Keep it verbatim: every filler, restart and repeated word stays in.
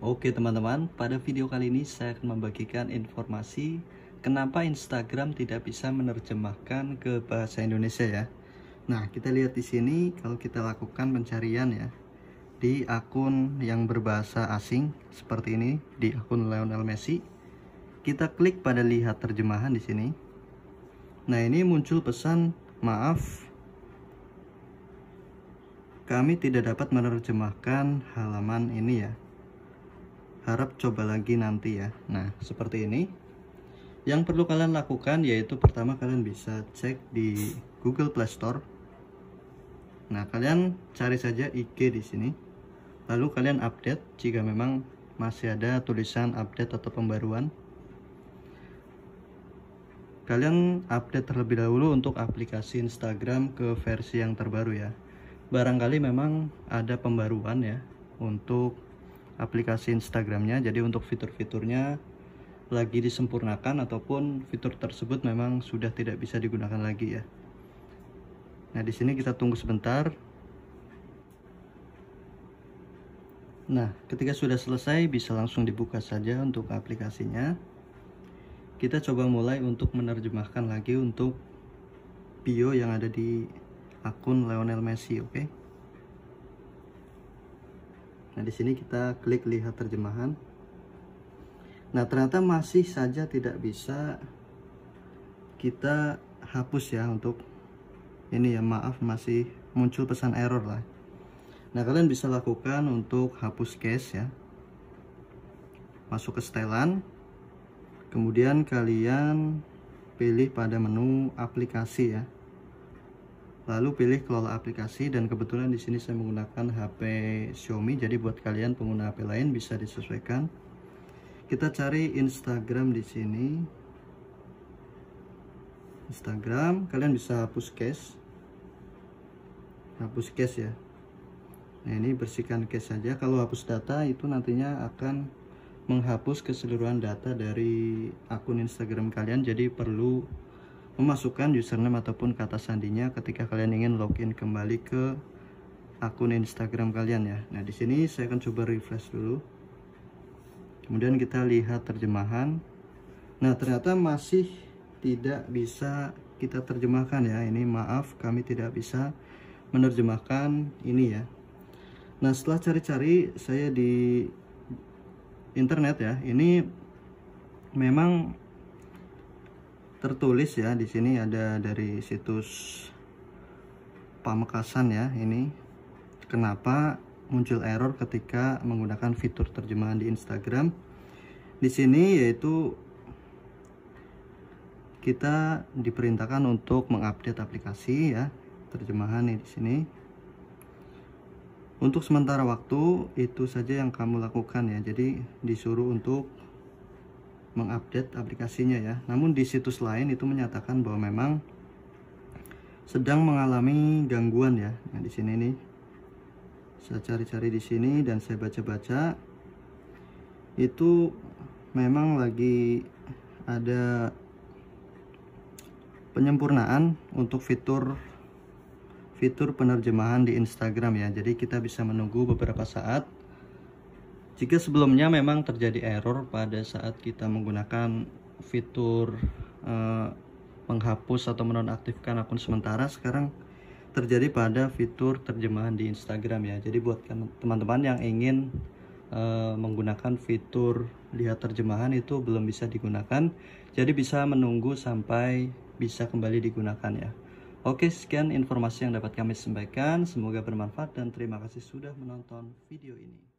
Oke teman-teman, pada video kali ini saya akan membagikan informasi kenapa Instagram tidak bisa menerjemahkan ke bahasa Indonesia ya. Nah, kita lihat di sini kalau kita lakukan pencarian ya di akun yang berbahasa asing seperti ini, di akun Lionel Messi. Kita klik pada lihat terjemahan di sini. Nah, ini muncul pesan, "Maaf, kami tidak dapat menerjemahkan halaman ini ya. Harap coba lagi nanti ya." Nah, seperti ini. Yang perlu kalian lakukan yaitu pertama kalian bisa cek di Google Play Store. Nah, kalian cari saja I G di sini. Lalu kalian update jika memang masih ada tulisan update atau pembaruan. Kalian update terlebih dahulu untuk aplikasi Instagram ke versi yang terbaru ya. Barangkali memang ada pembaruan ya untuk aplikasi Instagramnya, jadi untuk fitur-fiturnya lagi disempurnakan ataupun fitur tersebut memang sudah tidak bisa digunakan lagi ya. Nah, di sini kita tunggu sebentar. Nah, ketika sudah selesai bisa langsung dibuka saja untuk aplikasinya. Kita coba mulai untuk menerjemahkan lagi untuk bio yang ada di akun Lionel Messi, oke? Okay? Nah, di sini kita klik lihat terjemahan. Nah, ternyata masih saja tidak bisa kita hapus ya untuk ini ya, maaf masih muncul pesan error lah. Nah, kalian bisa lakukan untuk hapus cache ya. Masuk ke setelan. Kemudian kalian pilih pada menu aplikasi ya. Lalu pilih kelola aplikasi, dan kebetulan di sini saya menggunakan H P Xiaomi, jadi buat kalian pengguna H P lain bisa disesuaikan. Kita cari Instagram di sini. Instagram, kalian bisa hapus cache. Hapus cache ya. Nah, ini bersihkan cache saja. Kalau hapus data itu nantinya akan menghapus keseluruhan data dari akun Instagram kalian, jadi perlu memasukkan username ataupun kata sandinya ketika kalian ingin login kembali ke akun Instagram kalian ya. Nah, di sini saya akan coba refresh dulu. Kemudian kita lihat terjemahan. Nah, ternyata masih tidak bisa kita terjemahkan ya. Ini maaf, kami tidak bisa menerjemahkan ini ya. Nah, setelah cari-cari saya di internet ya, ini memang tertulis ya, di sini ada dari situs Pamekasan ya. Ini kenapa muncul error ketika menggunakan fitur terjemahan di Instagram. Di sini yaitu kita diperintahkan untuk mengupdate aplikasi ya, terjemahan nih di sini. Untuk sementara waktu itu saja yang kamu lakukan ya, jadi disuruh untuk mengupdate aplikasinya ya. Namun di situs lain itu menyatakan bahwa memang sedang mengalami gangguan ya. Nah, di sini nih saya cari-cari di sini dan saya baca-baca, itu memang lagi ada penyempurnaan untuk fitur fitur penerjemahan di Instagram ya. Jadi kita bisa menunggu beberapa saat. Jika sebelumnya memang terjadi error pada saat kita menggunakan fitur eh, menghapus atau menonaktifkan akun sementara, sekarang terjadi pada fitur terjemahan di Instagram ya. Jadi buat teman-teman yang ingin eh, menggunakan fitur lihat terjemahan itu belum bisa digunakan, jadi bisa menunggu sampai bisa kembali digunakan ya. Oke, sekian informasi yang dapat kami sampaikan. Semoga bermanfaat dan terima kasih sudah menonton video ini.